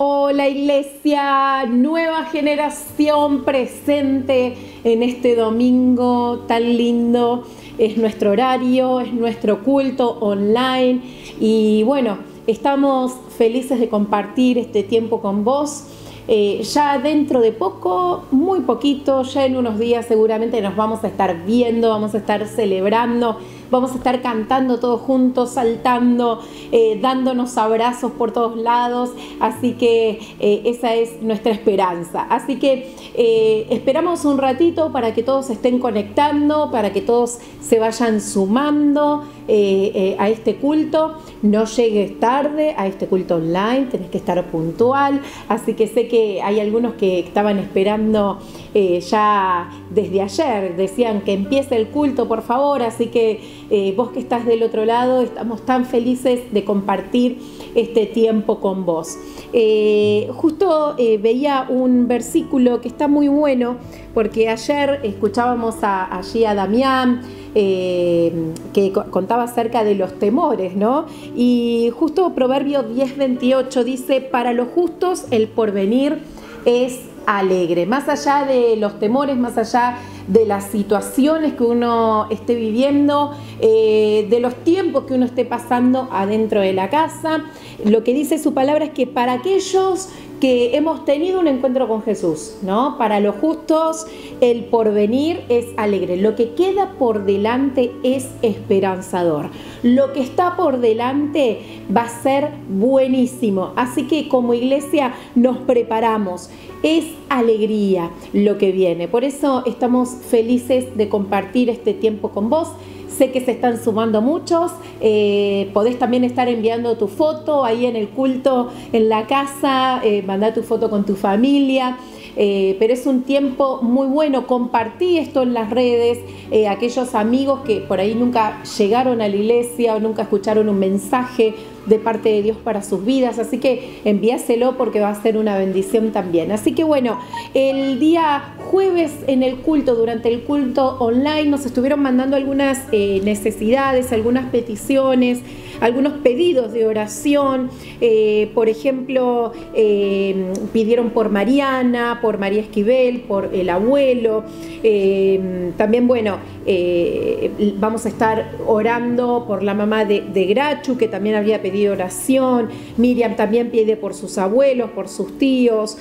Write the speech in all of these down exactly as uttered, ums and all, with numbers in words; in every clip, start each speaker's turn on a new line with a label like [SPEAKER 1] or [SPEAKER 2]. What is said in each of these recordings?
[SPEAKER 1] Hola Iglesia, nueva generación presente en este domingo tan lindo. Es nuestro horario, es nuestro culto online y bueno, estamos felices de compartir este tiempo con vos. Eh, ya dentro de poco, muy poquito, ya en unos días seguramente nos vamos a estar viendo, vamos a estar celebrando, vamos a estar cantando todos juntos, saltando, eh, dándonos abrazos por todos lados, así que eh, esa es nuestra esperanza. Así que eh, esperamos un ratito para que todos estén conectando, para que todos se vayan sumando eh, eh, a este culto. No llegues tarde a este culto online, tenés que estar puntual, así que sé que hay algunos que estaban esperando eh, ya desde ayer, decían que empiece el culto por favor, así que eh, vos que estás del otro lado, estamos tan felices de compartir este tiempo con vos. Eh, justo eh, veía un versículo que está muy bueno, porque ayer escuchábamos a, allí a Damián, eh, que contaba acerca de los temores, ¿no? Y justo Proverbios diez veintiocho dice, para los justos el porvenir es alegre. Más allá de los temores, más allá de las situaciones que uno esté viviendo, eh, de los tiempos que uno esté pasando adentro de la casa, lo que dice su palabra es que para aquellos que hemos tenido un encuentro con Jesús, ¿no? Para los justos el porvenir es alegre. Lo que queda por delante es esperanzador. Lo que está por delante va a ser buenísimo. Así que como iglesia nos preparamos. Es alegría lo que viene. Por eso estamos felices de compartir este tiempo con vos. Sé que se están sumando muchos, eh, podés también estar enviando tu foto ahí en el culto, en la casa, eh, mandá tu foto con tu familia, eh, pero es un tiempo muy bueno. Compartí esto en las redes, eh, aquellos amigos que por ahí nunca llegaron a la iglesia o nunca escucharon un mensaje de parte de Dios para sus vidas, así que envíaselo porque va a ser una bendición también. Así que bueno, el día jueves en el culto, durante el culto online, nos estuvieron mandando algunas eh, necesidades, algunas peticiones, algunos pedidos de oración. Eh, por ejemplo, eh, pidieron por Mariana, por María Esquivel, por el abuelo. Eh, también, bueno, eh, vamos a estar orando por la mamá de, de Grachu, que también había pedido oración. Miriam también pide por sus abuelos, por sus tíos.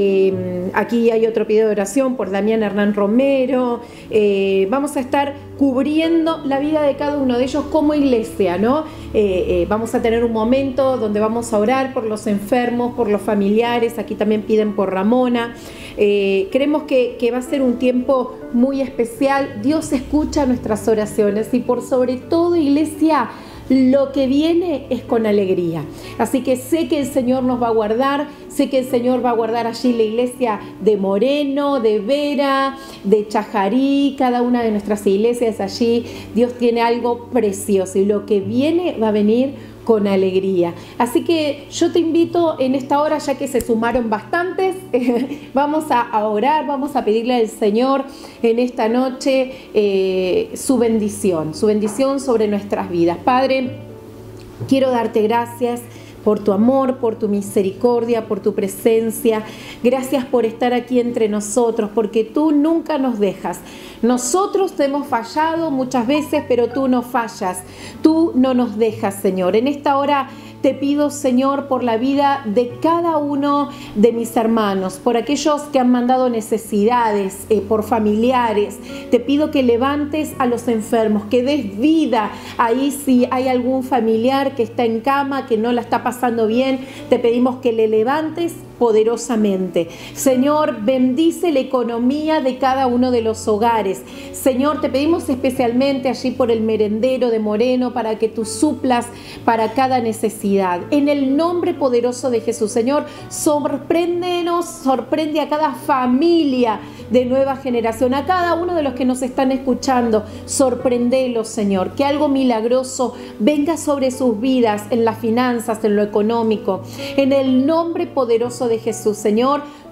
[SPEAKER 1] Eh, aquí hay otro pedido de oración por Damián Hernán Romero. Eh, vamos a estar cubriendo la vida de cada uno de ellos como iglesia, ¿no? Eh, eh, vamos a tener un momento donde vamos a orar por los enfermos, por los familiares. Aquí también piden por Ramona. Eh, creemos que, que va a ser un tiempo muy especial. Dios escucha nuestras oraciones y por sobre todo, iglesia, lo que viene es con alegría. Así que sé que el Señor nos va a guardar, sé que el Señor va a guardar allí la iglesia de Moreno, de Vera, de Chajarí, cada una de nuestras iglesias allí. Dios tiene algo precioso y lo que viene va a venir con alegría. Así que yo te invito en esta hora, ya que se sumaron bastantes, eh, vamos a, a orar, vamos a pedirle al Señor en esta noche eh, su bendición, su bendición sobre nuestras vidas. Padre, quiero darte gracias por tu amor, por tu misericordia, por tu presencia. Gracias por estar aquí entre nosotros, porque tú nunca nos dejas. Nosotros te hemos fallado muchas veces, pero tú no fallas. Tú no nos dejas, Señor. En esta hora te pido, Señor, por la vida de cada uno de mis hermanos, por aquellos que han mandado necesidades, eh, por familiares. Te pido que levantes a los enfermos, que des vida ahí si hay algún familiar que está en cama, que no la está pasando bien. Te pedimos que le levantes poderosamente. Señor, bendice la economía de cada uno de los hogares. Señor, te pedimos especialmente allí por el merendero de Moreno para que tú suplas para cada necesidad. En el nombre poderoso de Jesús, Señor, sorpréndenos, sorprende a cada familia de nueva generación, a cada uno de los que nos están escuchando. Sorprendelos, Señor, que algo milagroso venga sobre sus vidas en las finanzas, en lo económico. En el nombre poderoso de Jesús, Señor,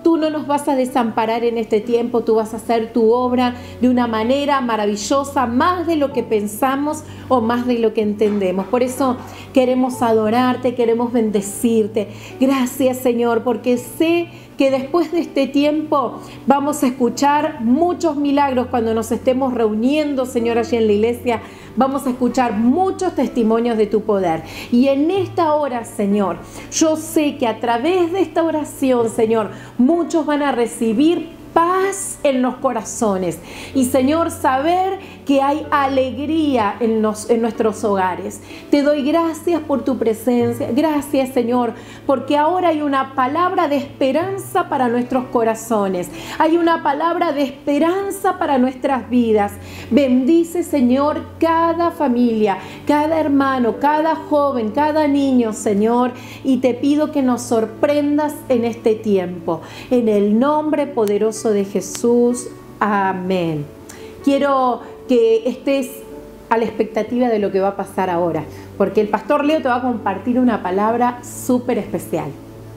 [SPEAKER 1] tú no nos vas a desamparar en este tiempo, tú vas a hacer tu obra de una manera maravillosa, más de lo que pensamos o más de lo que entendemos. Por eso queremos adorarte, queremos bendecirte. Gracias, Señor, porque sé que después de este tiempo vamos a escuchar muchos milagros cuando nos estemos reuniendo, Señor, allí en la iglesia. Vamos a escuchar muchos testimonios de tu poder. Y en esta hora, Señor, yo sé que a través de esta oración, Señor, muchos van a recibir paz en los corazones. Y, Señor, saber que hay alegría en, los, en nuestros hogares. Te doy gracias por tu presencia. Gracias, Señor, porque ahora hay una palabra de esperanza para nuestros corazones. Hay una palabra de esperanza para nuestras vidas. Bendice, Señor, cada familia, cada hermano, cada joven, cada niño, Señor. Y te pido que nos sorprendas en este tiempo. En el nombre poderoso de Jesús. Amén. Quiero que estés a la expectativa de lo que va a pasar ahora, porque el pastor Leo te va a compartir una palabra súper especial.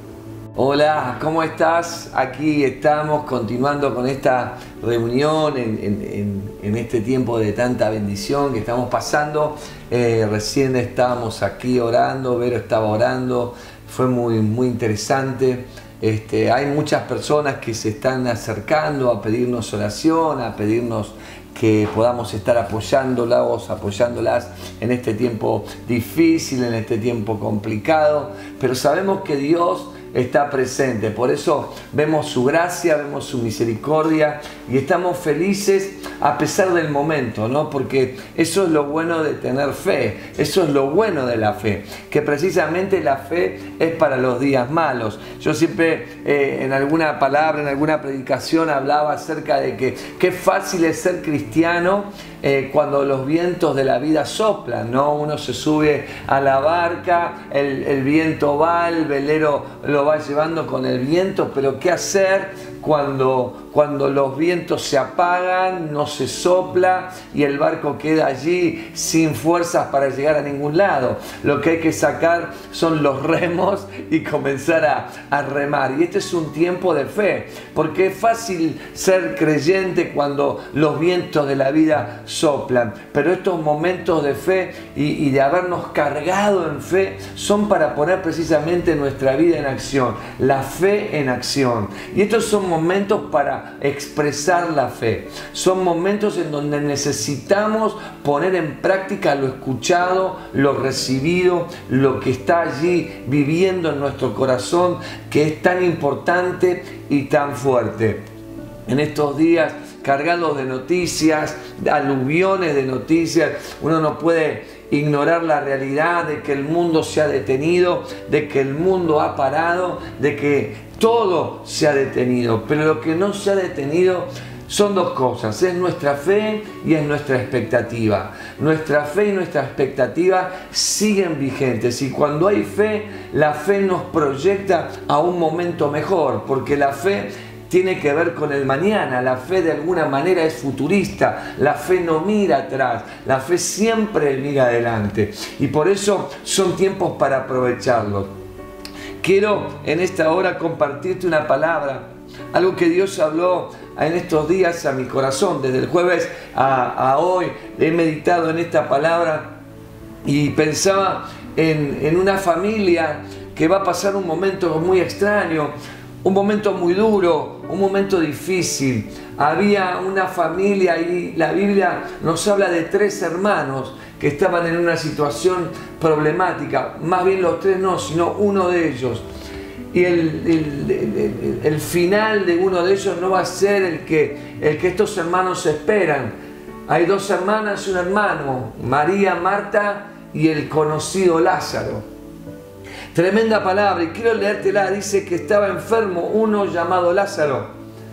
[SPEAKER 2] Hola, ¿cómo estás? Aquí estamos continuando con esta reunión en, en, en, en este tiempo de tanta bendición que estamos pasando. Eh, recién estábamos aquí orando, Vero estaba orando, fue muy, muy interesante. Este, hay muchas personas que se están acercando a pedirnos oración, a pedirnos que podamos estar apoyándolas, apoyándolas en este tiempo difícil, en este tiempo complicado, pero sabemos que Dios está presente, por eso vemos su gracia, vemos su misericordia y estamos felices a pesar del momento, ¿no? Porque eso es lo bueno de tener fe, eso es lo bueno de la fe, que precisamente la fe es para los días malos. Yo siempre eh, en alguna palabra, en alguna predicación hablaba acerca de que qué fácil es ser cristiano eh, cuando los vientos de la vida soplan, ¿no? Uno se sube a la barca, el, el viento va, el velero lo va llevando con el viento, pero ¿qué hacer cuando, cuando los vientos se apagan, no se sopla y el barco queda allí sin fuerzas para llegar a ningún lado? Lo que hay que sacar son los remos y comenzar a, a remar. Y este es un tiempo de fe, porque es fácil ser creyente cuando los vientos de la vida soplan, pero estos momentos de fe y, y de habernos cargado en fe son para poner precisamente nuestra vida en acción, la fe en acción. Y estos son momentos para expresar la fe, son momentos en donde necesitamos poner en práctica lo escuchado, lo recibido, lo que está allí viviendo en nuestro corazón, que es tan importante y tan fuerte. En estos días cargados de noticias, de aluviones de noticias, uno no puede ignorar la realidad de que el mundo se ha detenido, de que el mundo ha parado, de que todo se ha detenido, pero lo que no se ha detenido son dos cosas, es nuestra fe y es nuestra expectativa. Nuestra fe y nuestra expectativa siguen vigentes, y cuando hay fe, la fe nos proyecta a un momento mejor, porque la fe tiene que ver con el mañana, la fe de alguna manera es futurista, la fe no mira atrás, la fe siempre mira adelante, y por eso son tiempos para aprovecharlos. Quiero en esta hora compartirte una palabra, algo que Dios habló en estos días a mi corazón. Desde el jueves a, a hoy he meditado en esta palabra y pensaba en, en una familia que va a pasar un momento muy extraño, un momento muy duro, un momento difícil. Había una familia y la Biblia nos habla de tres hermanos que estaban en una situación problemática, más bien los tres no, sino uno de ellos. Y el, el, el, el final de uno de ellos no va a ser el que, el que estos hermanos esperan. Hay dos hermanas y un hermano, María, Marta y el conocido Lázaro. Tremenda palabra, y quiero leértela. Dice que estaba enfermo uno llamado Lázaro,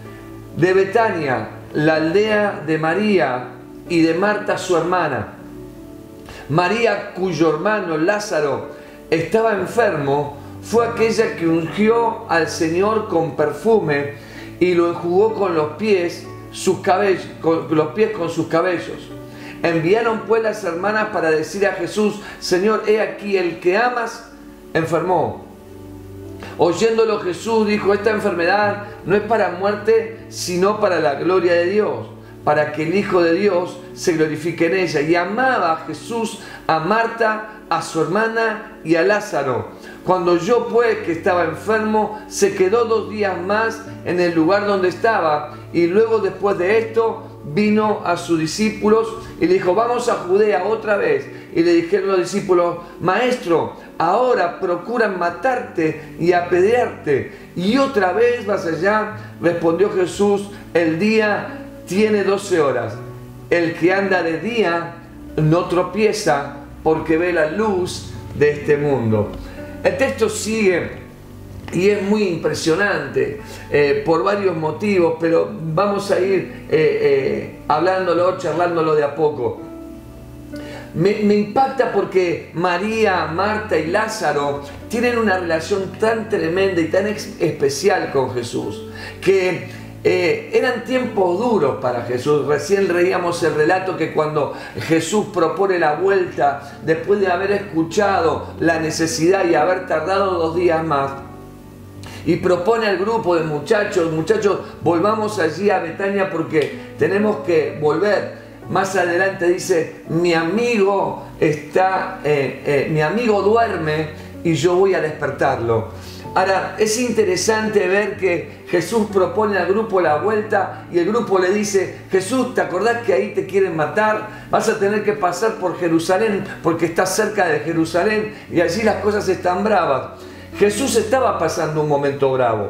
[SPEAKER 2] de Betania, la aldea de María y de Marta su hermana. María, cuyo hermano Lázaro estaba enfermo, fue aquella que ungió al Señor con perfume y lo enjugó con los pies, sus cabellos, con los pies con sus cabellos. Enviaron pues las hermanas para decir a Jesús: Señor, he aquí el que amas enfermó. Oyéndolo Jesús dijo: esta enfermedad no es para muerte, sino para la gloria de Dios, para que el Hijo de Dios se glorifique en ella. Y amaba a Jesús a Marta, a su hermana y a Lázaro. Cuando oyó pues que estaba enfermo, se quedó dos días más en el lugar donde estaba, y luego después de esto vino a sus discípulos y le dijo: vamos a Judea otra vez. Y le dijeron los discípulos: Maestro, ahora procuran matarte y apedrearte, y otra vez vas allá. Respondió Jesús: el día tiene doce horas. El que anda de día no tropieza, porque ve la luz de este mundo. El texto sigue y es muy impresionante eh, por varios motivos, pero vamos a ir eh, eh, hablándolo, charlándolo de a poco. Me, me impacta porque María, Marta y Lázaro tienen una relación tan tremenda y tan especial con Jesús, que Eh, eran tiempos duros para Jesús. Recién leíamos el relato que cuando Jesús propone la vuelta, después de haber escuchado la necesidad y haber tardado dos días más, y propone al grupo de muchachos: muchachos, volvamos allí a Betania porque tenemos que volver. Más adelante dice: mi amigo está, eh, eh, mi amigo duerme y yo voy a despertarlo. Ahora, es interesante ver que Jesús propone al grupo la vuelta y el grupo le dice: Jesús, ¿te acordás que ahí te quieren matar? Vas a tener que pasar por Jerusalén porque estás cerca de Jerusalén y allí las cosas están bravas. Jesús estaba pasando un momento bravo.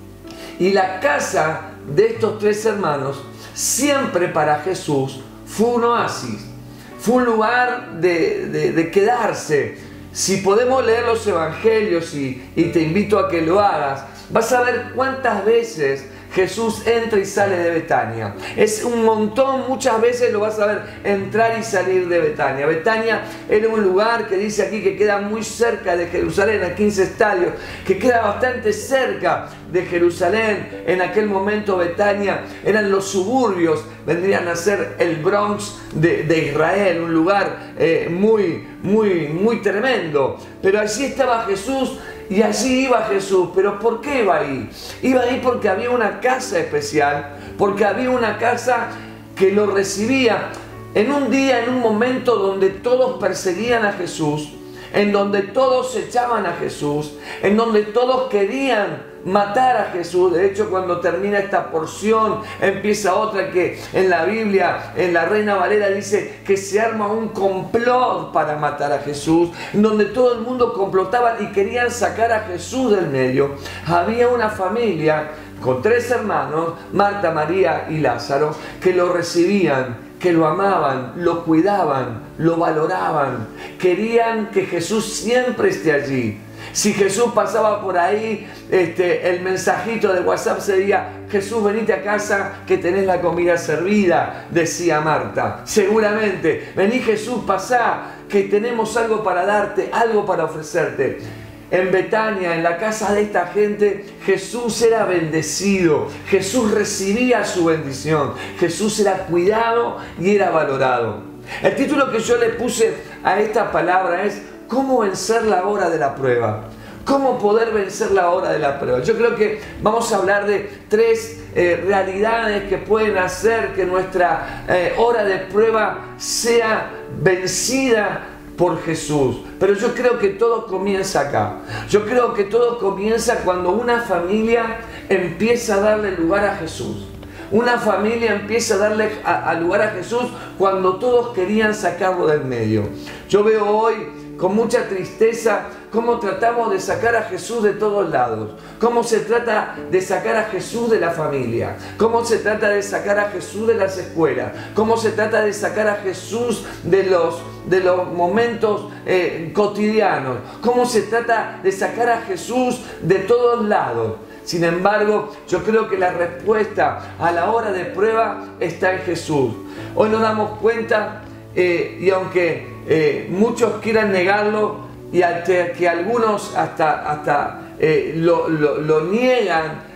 [SPEAKER 2] Y la casa de estos tres hermanos siempre para Jesús fue un oasis, fue un lugar de, de, de quedarse. Si podemos leer los evangelios, y, y te invito a que lo hagas, vas a ver cuántas veces Jesús entra y sale de Betania. Es un montón, muchas veces lo vas a ver entrar y salir de Betania. Betania era un lugar que dice aquí que queda muy cerca de Jerusalén, a quince estadios, que queda bastante cerca de Jerusalén. En aquel momento Betania eran los suburbios, vendrían a ser el Bronx de, de Israel, un lugar eh, muy, muy, muy tremendo. Pero allí estaba Jesús. Y allí iba Jesús. ¿Pero por qué iba ahí? Iba ahí porque había una casa especial, porque había una casa que lo recibía en un día, en un momento donde todos perseguían a Jesús, en donde todos echaban a Jesús, en donde todos querían matar a Jesús. De hecho, cuando termina esta porción, empieza otra que en la Biblia, en la Reina Valera, dice que se arma un complot para matar a Jesús, en donde todo el mundo complotaba y querían sacar a Jesús del medio. Había una familia con tres hermanos, Marta, María y Lázaro, que lo recibían, que lo amaban, lo cuidaban, lo valoraban. Querían que Jesús siempre esté allí. Si Jesús pasaba por ahí, este, el mensajito de WhatsApp sería: Jesús, venite a casa que tenés la comida servida, decía Marta. Seguramente: vení Jesús, pasá, que tenemos algo para darte, algo para ofrecerte. En Betania, en la casa de esta gente, Jesús era bendecido, Jesús recibía su bendición, Jesús era cuidado y era valorado. El título que yo le puse a esta palabra es: ¿cómo vencer la hora de la prueba? ¿Cómo poder vencer la hora de la prueba? Yo creo que vamos a hablar de tres eh, realidades que pueden hacer que nuestra eh, hora de prueba sea vencida por Jesús. Pero yo creo que todo comienza acá. Yo creo que todo comienza cuando una familia empieza a darle lugar a Jesús. Una familia empieza a darle a, a lugar a Jesús cuando todos querían sacarlo del medio. Yo veo hoy con mucha tristeza cómo tratamos de sacar a Jesús de todos lados, cómo se trata de sacar a Jesús de la familia, cómo se trata de sacar a Jesús de las escuelas, cómo se trata de sacar a Jesús de los, de los momentos eh, cotidianos, cómo se trata de sacar a Jesús de todos lados. Sin embargo, yo creo que la respuesta a la hora de prueba está en Jesús. Hoy nos damos cuenta, eh, y aunque eh, muchos quieran negarlo, y hasta que algunos hasta, hasta eh, lo, lo, lo niegan,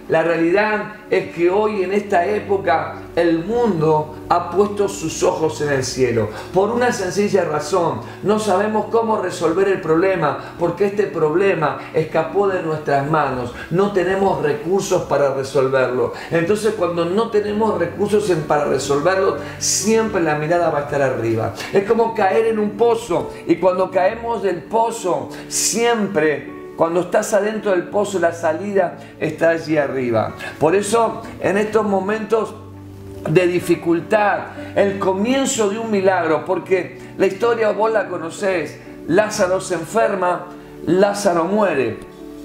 [SPEAKER 2] la realidad es que hoy en esta época el mundo ha puesto sus ojos en el cielo. Por una sencilla razón, no sabemos cómo resolver el problema porque este problema escapó de nuestras manos. No tenemos recursos para resolverlo. Entonces cuando no tenemos recursos en, para resolverlo, siempre la mirada va a estar arriba. Es como caer en un pozo y cuando caemos del pozo, siempre... Cuando estás adentro del pozo, la salida está allí arriba. Por eso, en estos momentos de dificultad, el comienzo de un milagro, porque la historia vos la conocés, Lázaro se enferma, Lázaro muere.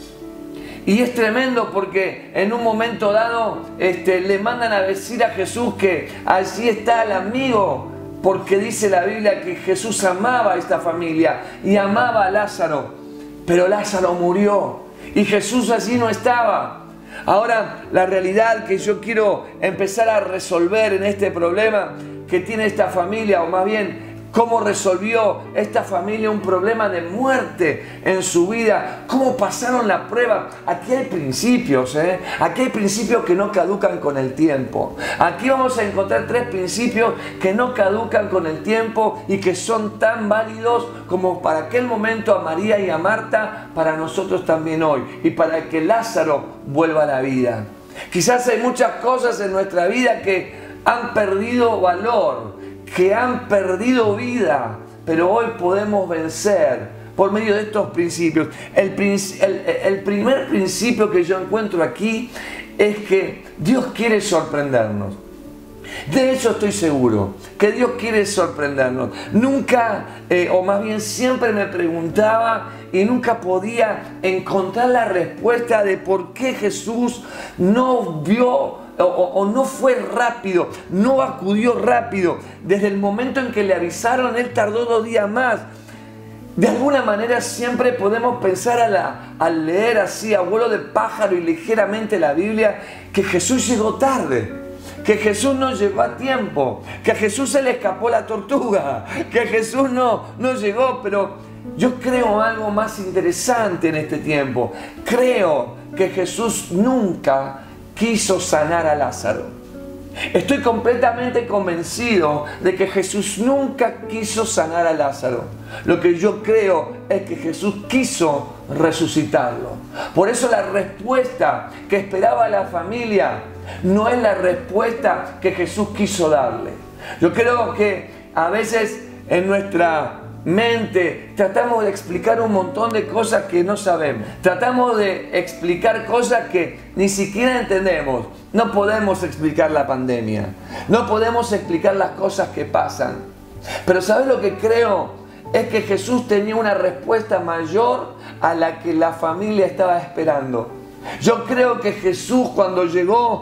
[SPEAKER 2] Y es tremendo porque en un momento dado este, le mandan a decir a Jesús que allí está el amigo, porque dice la Biblia que Jesús amaba a esta familia y amaba a Lázaro. Pero Lázaro murió y Jesús allí no estaba. Ahora, la realidad que yo quiero empezar a resolver en este problema que tiene esta familia, o más bien, cómo resolvió esta familia un problema de muerte en su vida, cómo pasaron la prueba. Aquí hay principios, ¿eh? Aquí hay principios que no caducan con el tiempo. Aquí vamos a encontrar tres principios que no caducan con el tiempo y que son tan válidos como para aquel momento a María y a Marta, para nosotros también hoy, y para que Lázaro vuelva a la vida. Quizás hay muchas cosas en nuestra vida que han perdido valor, que han perdido vida, pero hoy podemos vencer por medio de estos principios. El, el, el primer principio que yo encuentro aquí es que Dios quiere sorprendernos. De eso estoy seguro, que Dios quiere sorprendernos. Nunca, eh, o más bien siempre me preguntaba y nunca podía encontrar la respuesta de por qué Jesús no vio O, o no fue rápido, no acudió rápido. Desde el momento en que le avisaron, él tardó dos días más. De alguna manera siempre podemos pensar a la, al leer así a vuelo de pájaro y ligeramente la Biblia, que Jesús llegó tarde, que Jesús no llegó a tiempo, que a Jesús se le escapó la tortuga, que Jesús no, no llegó. Pero yo creo algo más interesante en este tiempo. Creo que Jesús nunca quiso sanar a Lázaro. Estoy completamente convencido de que Jesús nunca quiso sanar a Lázaro. Lo que yo creo es que Jesús quiso resucitarlo. Por eso la respuesta que esperaba la familia no es la respuesta que Jesús quiso darle. Yo creo que a veces en nuestra mente tratamos de explicar un montón de cosas que no sabemos. Tratamos de explicar cosas que ni siquiera entendemos. No podemos explicar la pandemia. No podemos explicar las cosas que pasan. Pero ¿sabes lo que creo? Es que Jesús tenía una respuesta mayor a la que la familia estaba esperando. Yo creo que Jesús, cuando llegó,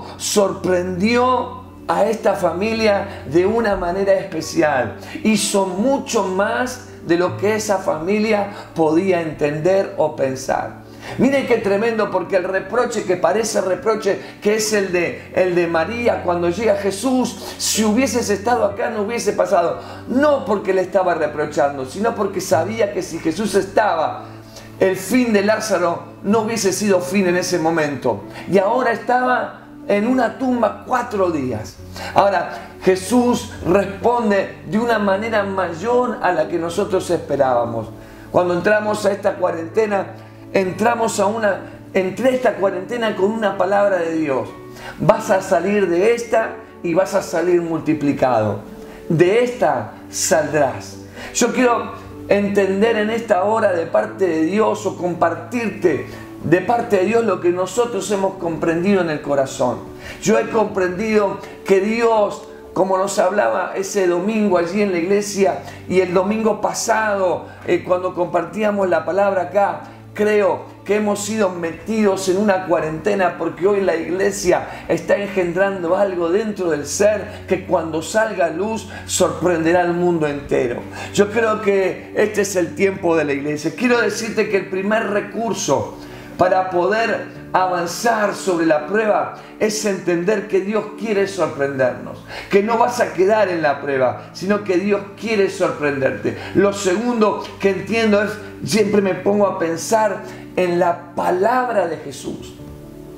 [SPEAKER 2] sorprendió a esta familia de una manera especial. Hizo mucho más de lo que esa familia podía entender o pensar. Miren qué tremendo, porque el reproche que parece reproche, que es el de, el de María cuando llega Jesús, si hubieses estado acá no hubiese pasado. No porque le estaba reprochando, sino porque sabía que si Jesús estaba, el fin de Lázaro no hubiese sido fin en ese momento. Y ahora estaba en una tumba cuatro días. Ahora, Jesús responde de una manera mayor a la que nosotros esperábamos. Cuando entramos a esta cuarentena, entramos a una, entré a esta cuarentena con una palabra de Dios. Vas a salir de esta y vas a salir multiplicado. De esta saldrás. Yo quiero entender en esta hora de parte de Dios, o compartirte de parte de Dios lo que nosotros hemos comprendido en el corazón. Yo he comprendido que Dios, como nos hablaba ese domingo allí en la iglesia, y el domingo pasado eh, cuando compartíamos la palabra acá, creo que hemos sido metidos en una cuarentena porque hoy la iglesia está engendrando algo dentro del ser que cuando salga a luz sorprenderá al mundo entero. Yo creo que este es el tiempo de la iglesia. Quiero decirte que el primer recurso para poder avanzar sobre la prueba es entender que Dios quiere sorprendernos, que no vas a quedar en la prueba, sino que Dios quiere sorprenderte. Lo segundo que entiendo es, siempre me pongo a pensar en la palabra de Jesús.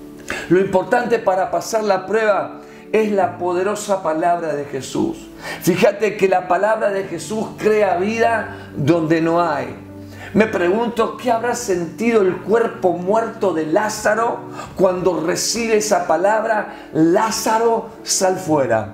[SPEAKER 2] Lo importante para pasar la prueba es la poderosa palabra de Jesús. Fíjate que la palabra de Jesús crea vida donde no hay. Me pregunto, ¿qué habrá sentido el cuerpo muerto de Lázaro cuando recibe esa palabra? Lázaro, sal fuera.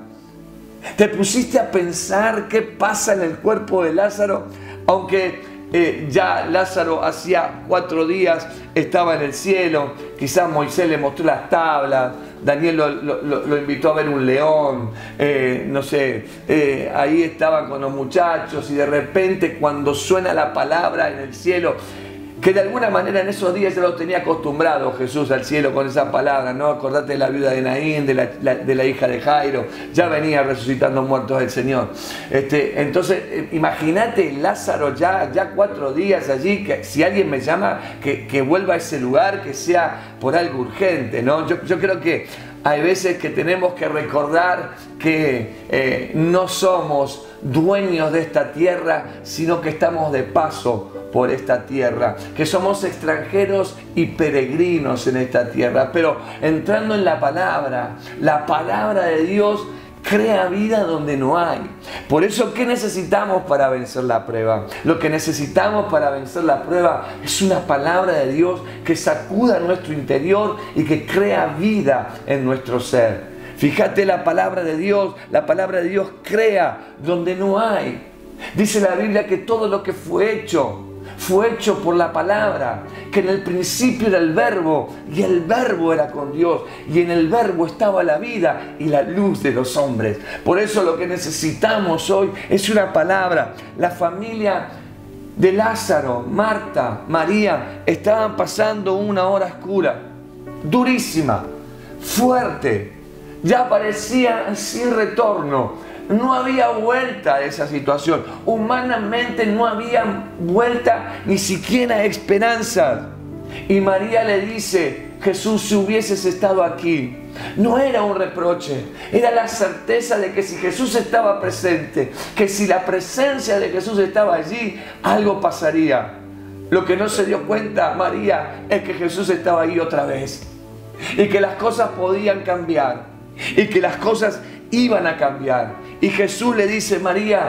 [SPEAKER 2] ¿Te pusiste a pensar qué pasa en el cuerpo de Lázaro? Aunque eh, ya Lázaro hacía cuatro días estaba en el cielo, quizás Moisés le mostró las tablas, Daniel lo, lo, lo invitó a ver un león, eh, no sé, eh, ahí estaba con los muchachos y de repente cuando suena la palabra en el cielo, que de alguna manera en esos días ya lo tenía acostumbrado Jesús al cielo con esa palabra, ¿no? Acordate de la viuda de Naín, de la, la, de la hija de Jairo, ya venía resucitando muertos el Señor. Este, entonces, eh, imagínate Lázaro ya, ya cuatro días allí, que si alguien me llama, que, que vuelva a ese lugar, que sea por algo urgente, ¿no? Yo, yo creo que hay veces que tenemos que recordar que eh, no somos dueños de esta tierra, sino que estamos de paso por esta tierra, que somos extranjeros y peregrinos en esta tierra. Pero entrando en la palabra, la palabra de Dios crea vida donde no hay. Por eso, ¿qué necesitamos para vencer la prueba? Lo que necesitamos para vencer la prueba es una palabra de Dios que sacuda nuestro interior y que crea vida en nuestro ser. Fíjate la palabra de Dios, la palabra de Dios crea donde no hay. Dice la Biblia que todo lo que fue hecho, fue hecho por la palabra, que en el principio era el verbo y el verbo era con Dios y en el verbo estaba la vida y la luz de los hombres. Por eso lo que necesitamos hoy es una palabra. La familia de Lázaro, Marta, María, estaban pasando una hora oscura, durísima, fuerte, ya parecía sin retorno. No había vuelta a esa situación. Humanamente no había vuelta, ni siquiera esperanza. Y María le dice, Jesús, si hubieses estado aquí. No era un reproche, era la certeza de que si Jesús estaba presente, que si la presencia de Jesús estaba allí, algo pasaría. Lo que no se dio cuenta María es que Jesús estaba ahí otra vez. Y que las cosas podían cambiar. Y que las cosas iban a cambiar. Y Jesús le dice, María,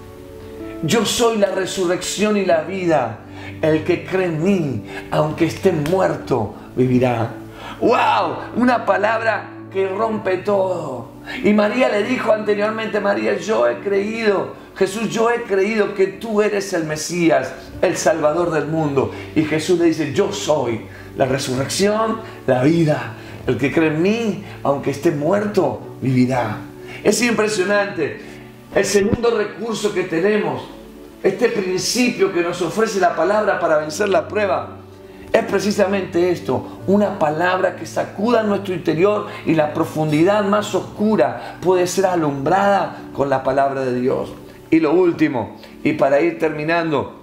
[SPEAKER 2] yo soy la resurrección y la vida. El que cree en mí, aunque esté muerto, vivirá. ¡Wow! Una palabra que rompe todo. Y María le dijo anteriormente, María, yo he creído, Jesús, yo he creído que tú eres el Mesías, el Salvador del mundo. Y Jesús le dice, yo soy la resurrección, la vida. El que cree en mí, aunque esté muerto, vivirá. Es impresionante. El segundo recurso que tenemos, este principio que nos ofrece la palabra para vencer la prueba, es precisamente esto, una palabra que sacuda nuestro interior y la profundidad más oscura puede ser alumbrada con la palabra de Dios. Y lo último, y para ir terminando,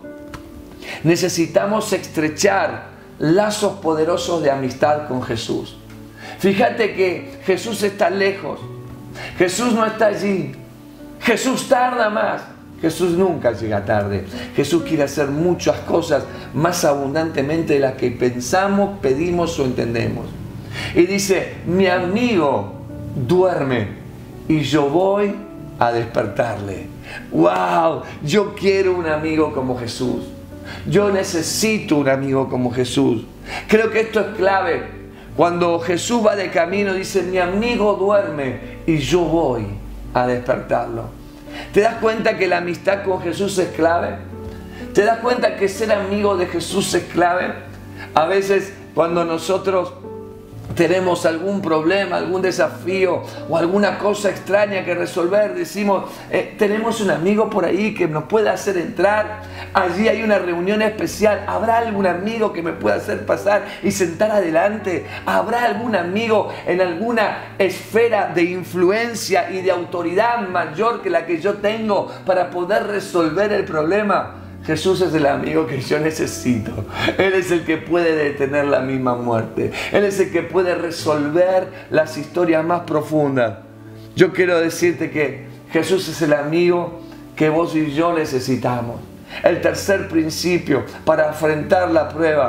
[SPEAKER 2] necesitamos estrechar lazos poderosos de amistad con Jesús. Fíjate que Jesús está lejos. Jesús no está allí. Jesús tarda más. Jesús nunca llega tarde. Jesús quiere hacer muchas cosas más abundantemente de las que pensamos, pedimos o entendemos. Y dice, mi amigo duerme y yo voy a despertarle. ¡Wow! Yo quiero un amigo como Jesús. Yo necesito un amigo como Jesús. Creo que esto es clave. Cuando Jesús va de camino, dice, mi amigo duerme y yo voy a despertarlo. ¿Te das cuenta que la amistad con Jesús es clave? ¿Te das cuenta que ser amigo de Jesús es clave? A veces cuando nosotros tenemos algún problema, algún desafío o alguna cosa extraña que resolver, decimos, eh, tenemos un amigo por ahí que nos pueda hacer entrar, allí hay una reunión especial, ¿habrá algún amigo que me pueda hacer pasar y sentar adelante? ¿Habrá algún amigo en alguna esfera de influencia y de autoridad mayor que la que yo tengo para poder resolver el problema? Jesús es el amigo que yo necesito. Él es el que puede detener la misma muerte. Él es el que puede resolver las historias más profundas. Yo quiero decirte que Jesús es el amigo que vos y yo necesitamos. El tercer principio para enfrentar la prueba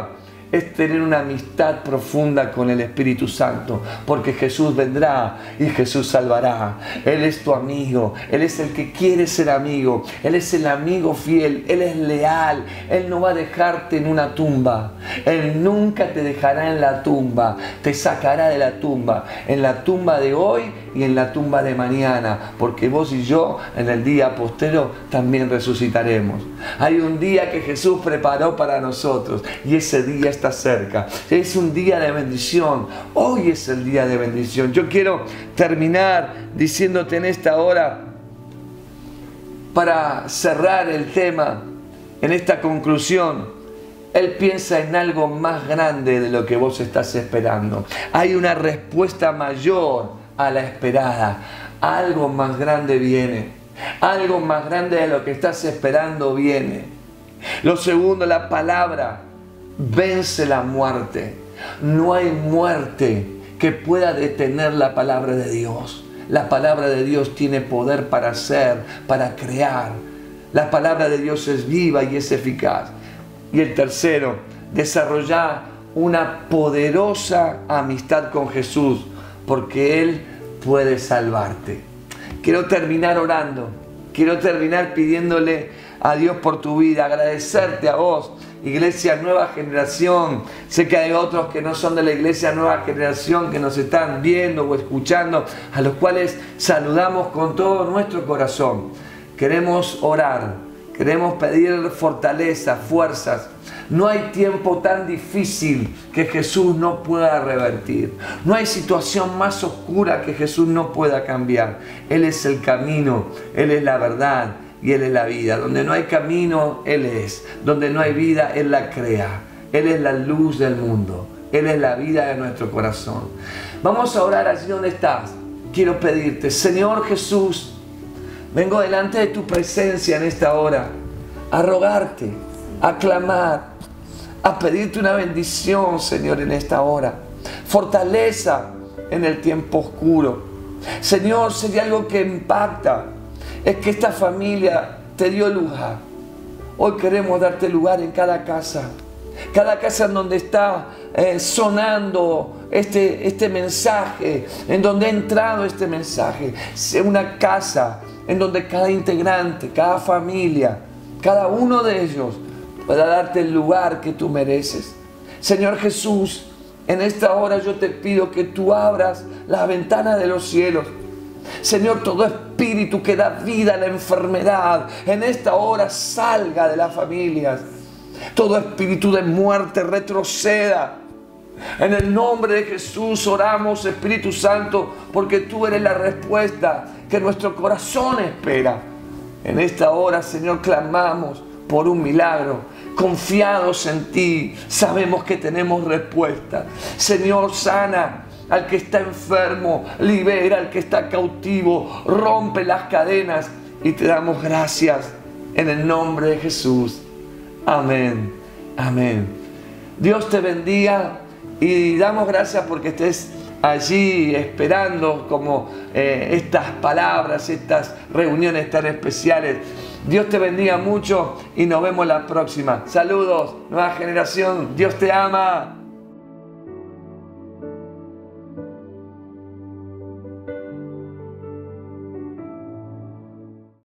[SPEAKER 2] es tener una amistad profunda con el Espíritu Santo, porque Jesús vendrá y Jesús salvará. Él es tu amigo, Él es el que quiere ser amigo, Él es el amigo fiel, Él es leal, Él no va a dejarte en una tumba, Él nunca te dejará en la tumba, te sacará de la tumba, en la tumba de hoy y en la tumba de mañana, porque vos y yo en el día postero también resucitaremos. Hay un día que Jesús preparó para nosotros y ese día está cerca. Es un día de bendición. Hoy es el día de bendición. Yo quiero terminar diciéndote en esta hora, para cerrar el tema, en esta conclusión, Él piensa en algo más grande de lo que vos estás esperando. Hay una respuesta mayor a la esperada. Algo más grande viene. Algo más grande de lo que estás esperando viene. Lo segundo, la palabra vence la muerte. No hay muerte que pueda detener la palabra de Dios. La palabra de Dios tiene poder para hacer, para crear. La palabra de Dios es viva y es eficaz. Y el tercero, desarrollar una poderosa amistad con Jesús, porque Él puede salvarte. Quiero terminar orando. Quiero terminar pidiéndole a Dios por tu vida, agradecerte a vos, Iglesia Nueva Generación. Sé que hay otros que no son de la Iglesia Nueva Generación que nos están viendo o escuchando, a los cuales saludamos con todo nuestro corazón. Queremos orar, queremos pedir fortaleza, fuerzas. No hay tiempo tan difícil que Jesús no pueda revertir. No hay situación más oscura que Jesús no pueda cambiar. Él es el camino, Él es la verdad y Él es la vida. Donde no hay camino, Él es. Donde no hay vida, Él la crea. Él es la luz del mundo. Él es la vida de nuestro corazón. Vamos a orar allí donde estás. Quiero pedirte, Señor Jesús, vengo delante de tu presencia en esta hora a rogarte, a clamar, a pedirte una bendición, Señor, en esta hora. Fortaleza en el tiempo oscuro. Señor, si hay algo que impacta, es que esta familia te dio lugar. Hoy queremos darte lugar en cada casa. Cada casa en donde está eh, sonando este, este mensaje, en donde ha entrado este mensaje. Sea una casa en donde cada integrante, cada familia, cada uno de ellos pueda darte el lugar que tú mereces. Señor Jesús, en esta hora yo te pido que tú abras la ventana de los cielos. Señor, todo espíritu que da vida a la enfermedad, en esta hora salga de las familias. Todo espíritu de muerte retroceda. En el nombre de Jesús oramos, Espíritu Santo, porque tú eres la respuesta que nuestro corazón espera. En esta hora, Señor, clamamos por un milagro. Confiados en ti, sabemos que tenemos respuesta. Señor, sana al que está enfermo, libera al que está cautivo, rompe las cadenas y te damos gracias en el nombre de Jesús. Amén, amén. Dios te bendiga y damos gracias porque estés allí esperando como eh, estas palabras, estas reuniones tan especiales. Dios te bendiga mucho y nos vemos la próxima. Saludos, Nueva Generación. Dios te ama.